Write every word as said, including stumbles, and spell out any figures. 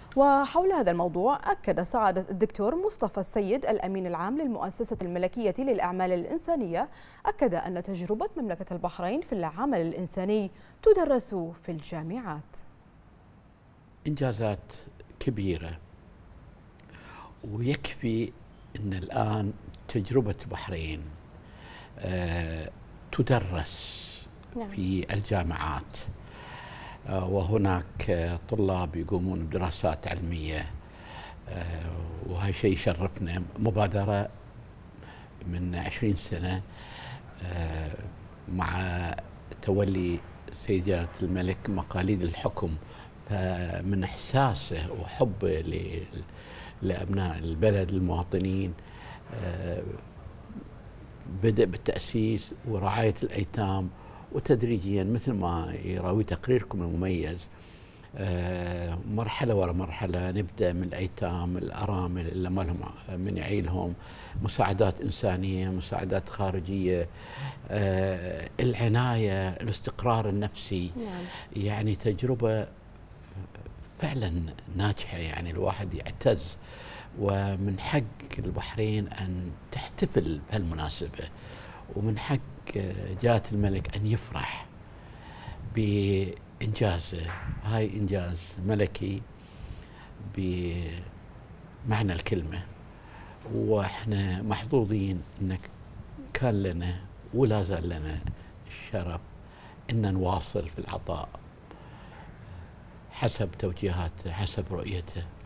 وحول هذا الموضوع أكد سعادة الدكتور مصطفى السيد الأمين العام للمؤسسة الملكية للأعمال الإنسانية، أكد أن تجربة مملكة البحرين في العمل الإنساني تدرس في الجامعات. إنجازات كبيرة، ويكفي أن الآن تجربة البحرين تدرس في الجامعات، وهناك طلاب يقومون بدراسات علمية، وهذا شيء يشرفنا. مبادرة من عشرين سنة مع تولي سيدة الملك مقاليد الحكم، فمن إحساسه وحبه لأبناء البلد المواطنين بدأ بالتأسيس ورعاية الأيتام، وتدريجيا مثل ما يراوي تقريركم المميز مرحلة ورا مرحلة نبدأ من الأيتام، الأرامل اللي ما لهم من يعيلهم، مساعدات إنسانية، مساعدات خارجية، العناية، الاستقرار النفسي. يعني تجربة فعلا ناجحة، يعني الواحد يعتز، ومن حق البحرين أن تحتفل بهالمناسبة، ومن حق جلالة الملك أن يفرح بإنجازه. هاي إنجاز ملكي بمعنى الكلمة، وإحنا محظوظين أنك كان لنا ولا زال لنا الشرف أن نواصل في العطاء حسب توجيهاته، حسب رؤيته.